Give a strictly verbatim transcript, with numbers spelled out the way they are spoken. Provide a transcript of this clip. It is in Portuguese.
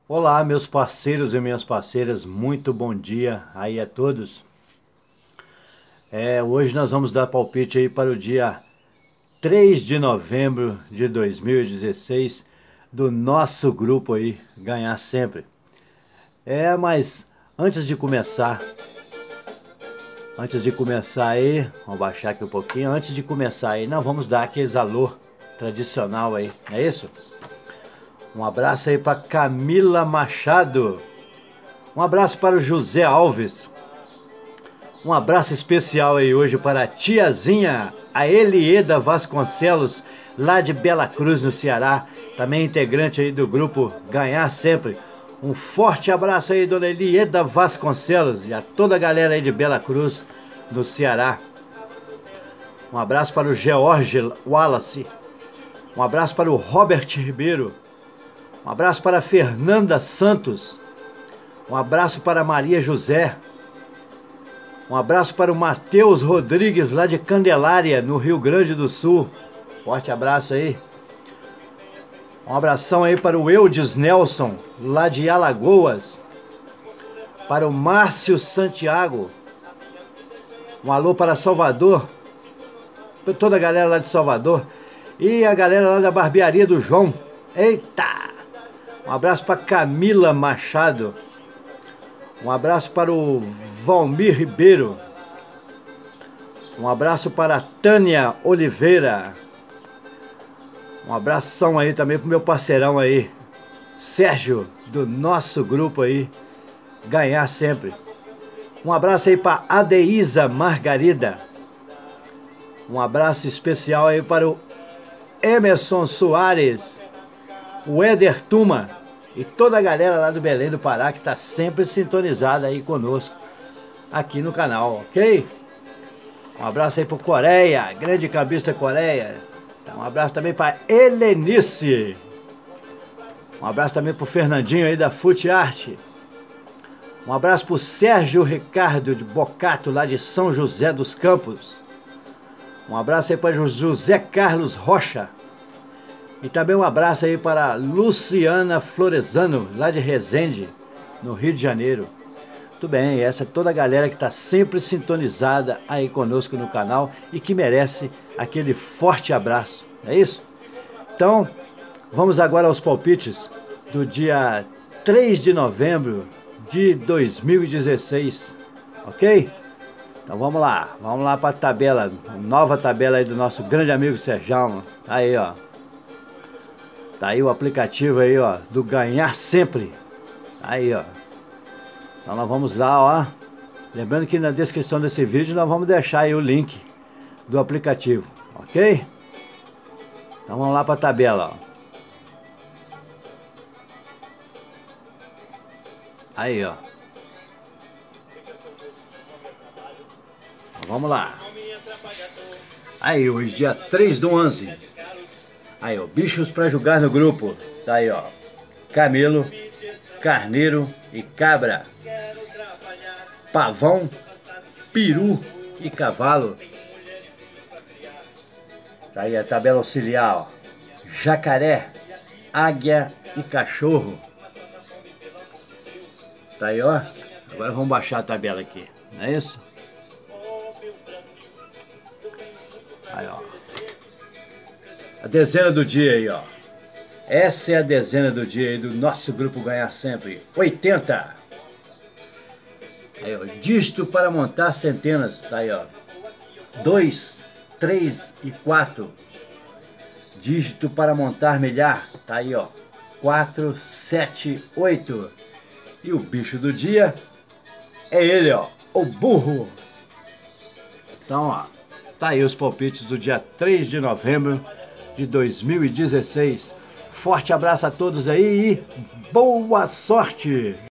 Olá, meus parceiros e minhas parceiras, muito bom dia aí a todos. É, hoje nós vamos dar palpite aí para o dia três de novembro de dois mil e dezesseis do nosso grupo aí, Ganhar Sempre. É, mas antes de começar, antes de começar aí, vamos baixar aqui um pouquinho, antes de começar aí, nós vamos dar aqueles alô tradicional aí, não é isso? Um abraço aí para Camila Machado. Um abraço para o José Alves. Um abraço especial aí hoje para a tiazinha, a Elieda Vasconcelos, lá de Bela Cruz, no Ceará. Também integrante aí do grupo Ganhar Sempre. Um forte abraço aí, dona Elieda Vasconcelos, e a toda a galera aí de Bela Cruz, no Ceará. Um abraço para o George Wallace. Um abraço para o Robert Ribeiro. Um abraço para a Fernanda Santos. Um abraço para a Maria José. Um abraço para o Matheus Rodrigues, lá de Candelária, no Rio Grande do Sul. Forte abraço aí. Um abração aí para o Eudes Nelson, lá de Alagoas. Para o Márcio Santiago. Um alô para Salvador. Para toda a galera lá de Salvador. E a galera lá da barbearia do João. Eita! Um abraço para Camila Machado. Um abraço para o Valmir Ribeiro. Um abraço para a Tânia Oliveira. Um abração aí também pro meu parceirão aí, Sérgio, do nosso grupo aí, Ganhar Sempre. Um abraço aí para Adeísa Margarida. Um abraço especial aí para o Emerson Soares, o Éder Tuma e toda a galera lá do Belém do Pará que está sempre sintonizada aí conosco aqui no canal, ok? Um abraço aí pro Coreia, grande cambista Coreia. Um abraço também para Helenice. Um abraço também pro Fernandinho aí da Fute Arte. Um abraço pro Sérgio Ricardo de Bocato, lá de São José dos Campos. Um abraço aí para José Carlos Rocha. E também um abraço aí para Luciana Florezano, lá de Resende, no Rio de Janeiro. Muito bem, essa é toda a galera que está sempre sintonizada aí conosco no canal e que merece aquele forte abraço, não é isso? Então, vamos agora aos palpites do dia três de novembro de dois mil e dezesseis, ok? Então vamos lá, vamos lá para a tabela, nova tabela aí do nosso grande amigo Serjão. Aí, ó. Tá aí o aplicativo aí, ó, do Ganhar Sempre. Aí, ó. Então nós vamos lá, ó. Lembrando que na descrição desse vídeo nós vamos deixar aí o link do aplicativo, ok? Então vamos lá para a tabela, ó. Aí, ó. Então, vamos lá. Aí, hoje, dia três do onze. Aí, ó, bichos para jogar no grupo. Tá aí, ó. Camelo, carneiro e cabra. Pavão, peru e cavalo. Tá aí a tabela auxiliar, ó. Jacaré, águia e cachorro. Tá aí, ó. Agora vamos baixar a tabela aqui, não é isso? Aí, ó. A dezena do dia aí, ó. Essa é a dezena do dia aí do nosso grupo Ganhar Sempre. oitenta. Aí, ó. Dígito para montar centenas. Tá aí, ó. dois, três e quatro. Dígito para montar milhar. Tá aí, ó. quatro, sete, oito. E o bicho do dia é ele, ó. O burro. Então, ó. Tá aí os palpites do dia três de novembro de dois mil e dezesseis. Forte abraço a todos aí e boa sorte!